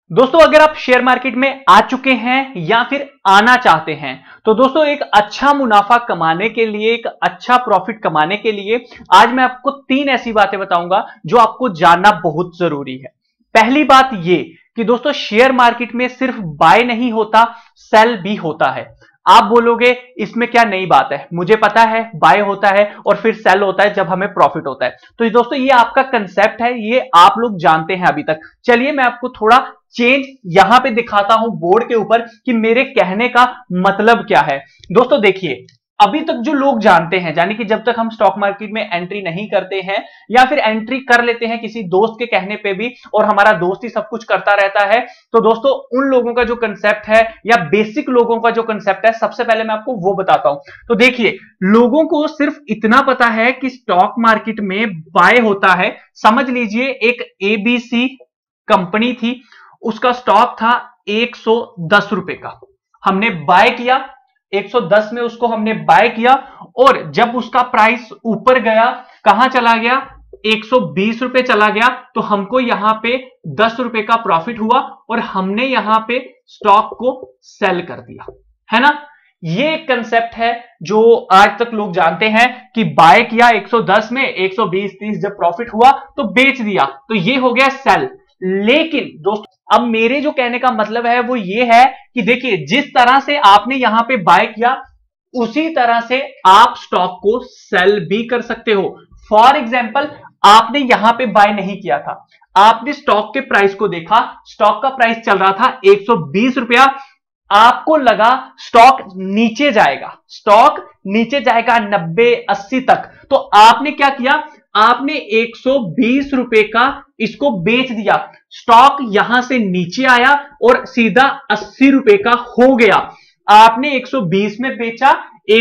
दोस्तों अगर आप शेयर मार्केट में आ चुके हैं या फिर आना चाहते हैं तो दोस्तों एक अच्छा मुनाफा कमाने के लिए, एक अच्छा प्रॉफिट कमाने के लिए आज मैं आपको 3 ऐसी बातें बताऊंगा जो आपको जानना बहुत जरूरी है। पहली बात ये कि दोस्तों शेयर मार्केट में सिर्फ बाय नहीं होता, सेल भी होता है। आप बोलोगे इसमें क्या नई बात है, मुझे पता है बाय होता है और फिर सेल होता है जब हमें प्रॉफिट होता है। तो दोस्तों ये आपका कंसेप्ट है, ये आप लोग जानते हैं अभी तक। चलिए मैं आपको थोड़ा चेंज यहां पे दिखाता हूं बोर्ड के ऊपर कि मेरे कहने का मतलब क्या है। दोस्तों देखिए, अभी तक जो लोग जानते हैं, यानी कि जब तक हम स्टॉक मार्केट में एंट्री नहीं करते हैं या फिर एंट्री कर लेते हैं किसी दोस्त के कहने पे भी और हमारा दोस्त ही सब कुछ करता रहता है, तो दोस्तों उन लोगों का जो कंसेप्ट है या बेसिक लोगों का जो कंसेप्ट है, सबसे पहले मैं आपको वो बताता हूं। तो देखिए, लोगों को सिर्फ इतना पता है कि स्टॉक मार्केट में बाय होता है। समझ लीजिए एक एबीसी कंपनी थी, उसका स्टॉक था 110 रुपए का, हमने बाय किया 110 में, उसको हमने बाय किया और जब उसका प्राइस ऊपर गया, कहां चला गया, 120 रुपए चला गया, तो हमको यहां पे 10 रुपए का प्रॉफिट हुआ और हमने यहां पे स्टॉक को सेल कर दिया, है ना। ये एक कंसेप्ट है जो आज तक लोग जानते हैं कि बाय किया 110 में, 120-30 जब प्रॉफिट हुआ तो बेच दिया, तो ये हो गया सेल। लेकिन दोस्तों अब मेरे जो कहने का मतलब है वो ये है कि देखिए, जिस तरह से आपने यहां पे बाय किया उसी तरह से आप स्टॉक को सेल भी कर सकते हो। फॉर एग्जांपल, आपने यहां पे बाय नहीं किया था, आपने स्टॉक के प्राइस को देखा, स्टॉक का प्राइस चल रहा था 120 रुपया, आपको लगा स्टॉक नीचे जाएगा, स्टॉक नीचे जाएगा 90-80 तक, तो आपने क्या किया, आपने 120 रुपए का इसको बेच दिया, स्टॉक यहां से नीचे आया और सीधा 80 रुपए का हो गया। आपने 120 में बेचा,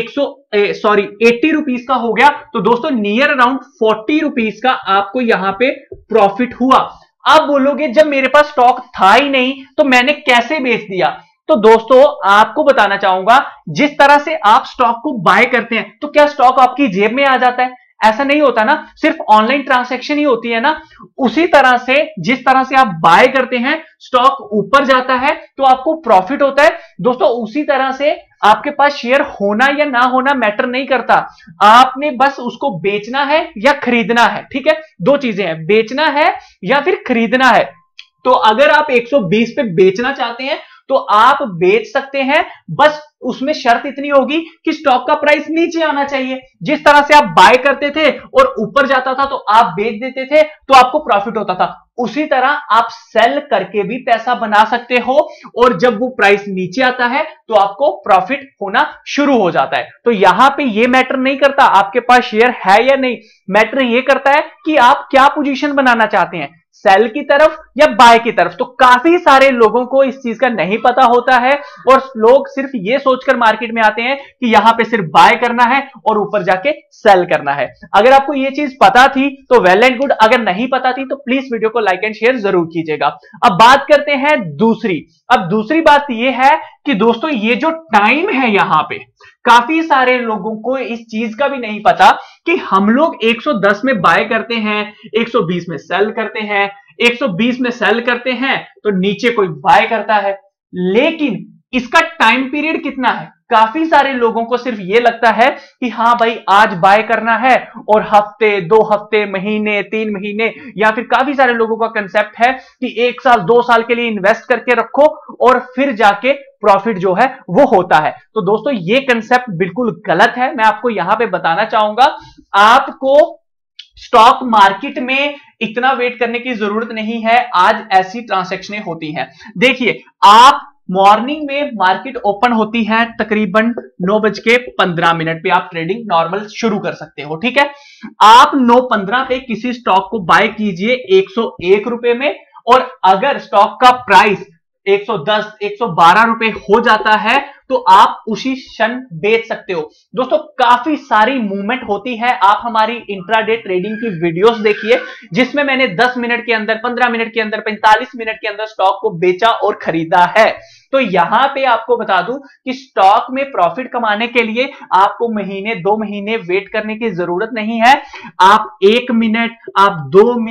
80 रुपीस का हो गया, तो दोस्तों नियर अराउंड 40 रुपीस का आपको यहां पे प्रॉफिट हुआ। आप बोलोगे जब मेरे पास स्टॉक था ही नहीं तो मैंने कैसे बेच दिया। तो दोस्तों आपको बताना चाहूंगा, जिस तरह से आप स्टॉक को बाय करते हैं तो क्या स्टॉक आपकी जेब में आ जाता है? ऐसा नहीं होता ना, सिर्फ ऑनलाइन ट्रांजैक्शन ही होती है ना। उसी तरह से जिस तरह से आप बाय करते हैं, स्टॉक ऊपर जाता है तो आपको प्रॉफिट होता है। दोस्तों उसी तरह से आपके पास शेयर होना या ना होना मैटर नहीं करता, आपने बस उसको बेचना है या खरीदना है। ठीक है, दो चीजें हैं, बेचना है या फिर खरीदना है। तो अगर आप 120 पे बेचना चाहते हैं तो आप बेच सकते हैं, बस उसमें शर्त इतनी होगी कि स्टॉक का प्राइस नीचे आना चाहिए। जिस तरह से आप बाय करते थे और ऊपर जाता था तो आप बेच देते थे तो आपको प्रॉफिट होता था, उसी तरह आप सेल करके भी पैसा बना सकते हो और जब वो प्राइस नीचे आता है तो आपको प्रॉफिट होना शुरू हो जाता है। तो यहां पे ये मैटर नहीं करता आपके पास शेयर है या नहीं, मैटर ये करता है कि आप क्या पोजीशन बनाना चाहते हैं, सेल की तरफ या बाय की तरफ। तो काफी सारे लोगों को इस चीज का नहीं पता होता है और लोग सिर्फ ये सोचकर मार्केट में आते हैं कि यहां पे सिर्फ बाय करना है और ऊपर जाके सेल करना है। अगर आपको ये चीज पता थी तो वेल एंड गुड, अगर नहीं पता थी तो प्लीज वीडियो को लाइक एंड शेयर जरूर कीजिएगा। अब बात करते हैं दूसरी। अब दूसरी बात यह है कि दोस्तों ये जो टाइम है, यहां पे काफी सारे लोगों को इस चीज का भी नहीं पता कि हम लोग 110 में बाय करते हैं, 120 में सेल करते हैं, 120 में सेल करते हैं तो नीचे कोई बाय करता है, लेकिन इसका टाइम पीरियड कितना है। काफी सारे लोगों को सिर्फ ये लगता है कि हाँ भाई आज बाय करना है और हफ्ते, 2 हफ्ते, महीने, 3 महीने, या फिर काफी सारे लोगों का कंसेप्ट है कि 1 साल 2 साल के लिए इन्वेस्ट करके रखो और फिर जाके प्रॉफिट जो है वो होता है। तो दोस्तों ये कंसेप्ट बिल्कुल गलत है। मैं आपको यहां पे बताना चाहूंगा, आपको स्टॉक मार्केट में इतना वेट करने की जरूरत नहीं है, आज ऐसी ट्रांजैक्शनें होती हैं। देखिए, आप मॉर्निंग में मार्केट ओपन होती है तकरीबन 9:15 पे आप ट्रेडिंग नॉर्मल शुरू कर सकते हो। ठीक है, आप 9:15 पे किसी स्टॉक को बाय कीजिए 101 रुपए में, और अगर स्टॉक का प्राइस 110, 112 रुपए हो जाता है तो आप उसी क्षण बेच सकते हो। दोस्तों काफी सारी मूवमेंट होती है, आप हमारी इंट्राडे ट्रेडिंग की वीडियोस देखिए जिसमें मैंने 10 मिनट के अंदर, 15 मिनट के अंदर, 45 मिनट के अंदर स्टॉक को बेचा और खरीदा है। तो यहां पे आपको बता दूं कि स्टॉक में प्रॉफिट कमाने के लिए आपको महीने, 2 महीने वेट करने की जरूरत नहीं है। आप 1 मिनट, आप 2 मिनट,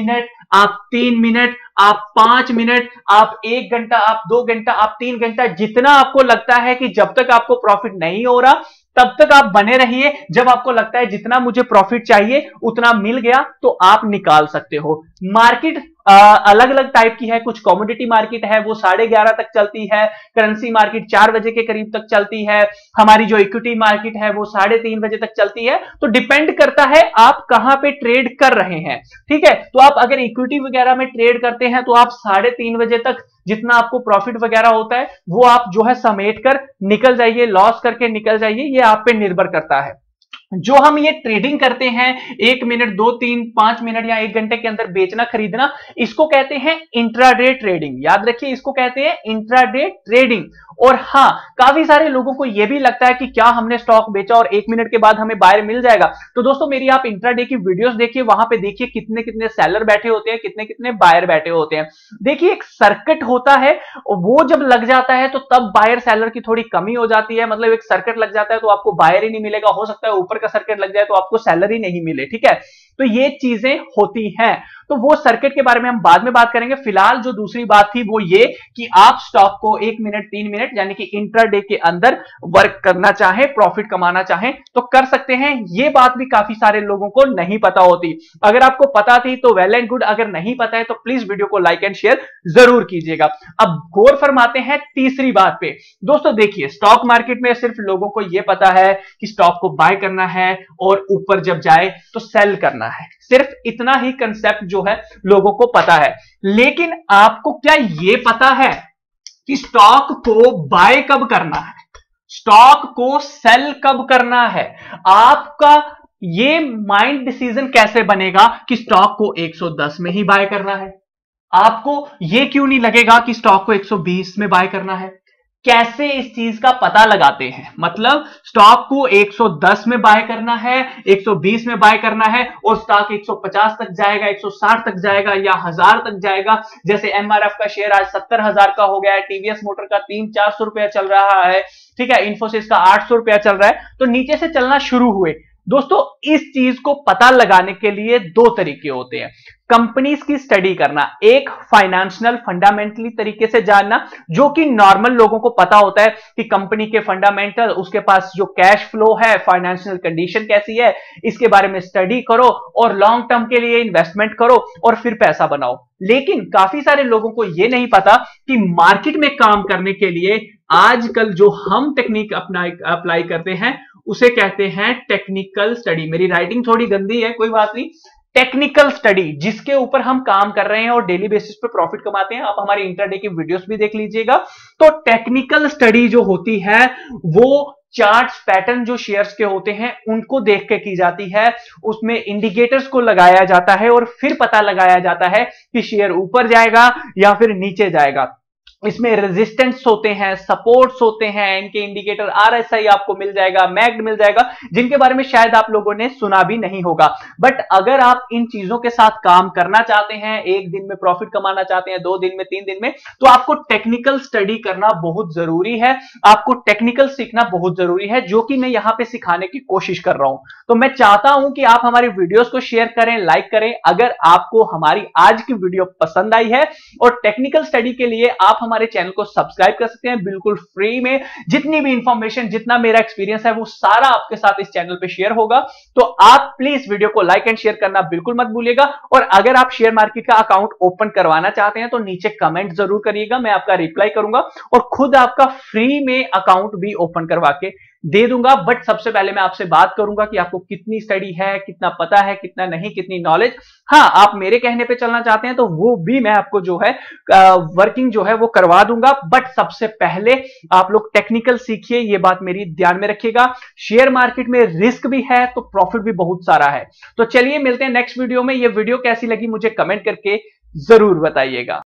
आप 3 मिनट, आप 5 मिनट, आप 1 घंटा, आप 2 घंटा, आप 3 घंटा, जितना आपको लगता है कि जब तक आपको प्रॉफिट नहीं हो रहा तब तक आप बने रहिए। जब आपको लगता है जितना मुझे प्रॉफिट चाहिए उतना मिल गया तो आप निकाल सकते हो। मार्केट अलग अलग टाइप की है। कुछ कमोडिटी मार्केट है वो 11:30 तक चलती है, करेंसी मार्केट 4 बजे के करीब तक चलती है, हमारी जो इक्विटी मार्केट है वो 3:30 बजे तक चलती है। तो डिपेंड करता है आप कहां पे ट्रेड कर रहे हैं। ठीक है, तो आप अगर इक्विटी वगैरह में ट्रेड करते हैं तो आप 3:30 बजे तक जितना आपको प्रॉफिट वगैरह होता है वो आप जो है समेट कर निकल जाइए, लॉस करके निकल जाइए, ये आप पे निर्भर करता है। जो हम ये ट्रेडिंग करते हैं 1 मिनट, 2, 3, 5 मिनट या 1 घंटे के अंदर बेचना खरीदना, इसको कहते हैं इंट्राडे ट्रेडिंग। याद रखिए, इसको कहते हैं इंट्राडे ट्रेडिंग। और हां, काफी सारे लोगों को यह भी लगता है कि क्या हमने स्टॉक बेचा और 1 मिनट के बाद हमें बायर मिल जाएगा। तो दोस्तों मेरी आप इंट्राडे की वीडियोस देखिए, वहां पे देखिए कितने कितने सेलर बैठे होते हैं, कितने कितने बायर बैठे होते हैं। देखिए एक सर्किट होता है, वो जब लग जाता है तो तब बायर सेलर की थोड़ी कमी हो जाती है। मतलब एक सर्किट लग जाता है तो आपको बायर ही नहीं मिलेगा, हो सकता है ऊपर का सर्किट लग जाए तो आपको सेलर ही नहीं मिले। ठीक है, तो ये चीजें होती हैं। तो वो सर्किट के बारे में हम बाद में बात करेंगे। फिलहाल जो दूसरी बात थी वो ये कि आप स्टॉक को 1 मिनट, 3 मिनट यानी कि इंट्राडे के अंदर वर्क करना चाहें, प्रॉफिट कमाना चाहें तो कर सकते हैं। ये बात भी काफी सारे लोगों को नहीं पता होती। अगर आपको पता थी तो वेल एंड गुड, अगर नहीं पता है तो प्लीज वीडियो को लाइक एंड शेयर जरूर कीजिएगा। अब गौर फरमाते हैं तीसरी बात पे। दोस्तों देखिए, स्टॉक मार्केट में सिर्फ लोगों को यह पता है कि स्टॉक को बाय करना है और ऊपर जब जाए तो सेल करना है। सिर्फ इतना ही कंसेप्ट जो है लोगों को पता है। लेकिन आपको क्या यह पता है कि स्टॉक को बाय कब करना है, स्टॉक को सेल कब करना है? आपका ये माइंड डिसीजन कैसे बनेगा कि स्टॉक को 110 में ही बाय करना है? आपको यह क्यों नहीं लगेगा कि स्टॉक को 120 में बाय करना है? कैसे इस चीज का पता लगाते हैं? मतलब स्टॉक को 110 में बाय करना है, 120 में बाय करना है और स्टॉक 150 तक जाएगा, 160 तक जाएगा या 1000 तक जाएगा। जैसे एमआरएफ का शेयर आज 70,000 का हो गया है, टीवीएस मोटर का 300-400 रुपया चल रहा है, ठीक है, इन्फोसिस का 800 रुपया चल रहा है, तो नीचे से चलना शुरू हुए। दोस्तों इस चीज को पता लगाने के लिए 2 तरीके होते हैं। कंपनीज की स्टडी करना, एक फाइनेंशियल फंडामेंटली तरीके से जानना, जो कि नॉर्मल लोगों को पता होता है कि कंपनी के फंडामेंटल, उसके पास जो कैश फ्लो है, फाइनेंशियल कंडीशन कैसी है, इसके बारे में स्टडी करो और लॉन्ग टर्म के लिए इन्वेस्टमेंट करो और फिर पैसा बनाओ। लेकिन काफी सारे लोगों को यह नहीं पता कि मार्केट में काम करने के लिए आजकल जो हम टेक्निक अप्लाई करते हैं उसे कहते हैं टेक्निकल स्टडी। मेरी राइटिंग थोड़ी गंदी है, कोई बात नहीं। टेक्निकल स्टडी, जिसके ऊपर हम काम कर रहे हैं और डेली बेसिस पे प्रॉफिट कमाते हैं। आप हमारी इंट्राडे की वीडियोस भी देख लीजिएगा। तो टेक्निकल स्टडी जो होती है वो चार्ट्स, पैटर्न जो शेयर्स के होते हैं उनको देख के की जाती है। उसमें इंडिकेटर्स को लगाया जाता है और फिर पता लगाया जाता है कि शेयर ऊपर जाएगा या फिर नीचे जाएगा। इसमें रेजिस्टेंस होते हैं, सपोर्ट्स होते हैं, इनके इंडिकेटर आरएसआई आपको मिल जाएगा, मैग्ड मिल जाएगा, जिनके बारे में शायद आप लोगों ने सुना भी नहीं होगा। बट अगर आप इन चीजों के साथ काम करना चाहते हैं, 1 दिन में प्रॉफिट कमाना चाहते हैं, 2 दिन में, 3 दिन में, तो आपको टेक्निकल स्टडी करना बहुत जरूरी है। आपको टेक्निकल सीखना बहुत जरूरी है, जो कि मैं यहां पे सिखाने की कोशिश कर रहा हूं। तो मैं चाहता हूं कि आप हमारी वीडियोस को शेयर करें, लाइक करें। अगर आपको हमारी आज की वीडियो पसंद आई है और टेक्निकल स्टडी के लिए आप हमारे चैनल को सब्सक्राइब कर सकते हैं बिल्कुल फ्री में। जितनी भी इंफॉर्मेशन, जितना मेरा एक्सपीरियंस है वो सारा आपके साथ इस चैनल पे शेयर होगा। तो आप प्लीज वीडियो को लाइक एंड शेयर करना बिल्कुल मत भूलिएगा। और अगर आप शेयर मार्केट का अकाउंट ओपन करवाना चाहते हैं तो नीचे कमेंट जरूर करिएगा, मैं आपका रिप्लाई करूंगा और खुद आपका फ्री में अकाउंट भी ओपन करवा के दे दूंगा। बट सबसे पहले मैं आपसे बात करूंगा कि आपको कितनी स्टडी है, कितना पता है, कितना नहीं, कितनी नॉलेज। हाँ, आप मेरे कहने पे चलना चाहते हैं तो वो भी मैं आपको जो है वर्किंग जो है वो करवा दूंगा। बट सबसे पहले आप लोग टेक्निकल सीखिए, ये बात मेरी ध्यान में रखिएगा। शेयर मार्केट में रिस्क भी है तो प्रॉफिट भी बहुत सारा है। तो चलिए मिलते हैं नेक्स्ट वीडियो में। ये वीडियो कैसी लगी मुझे कमेंट करके जरूर बताइएगा।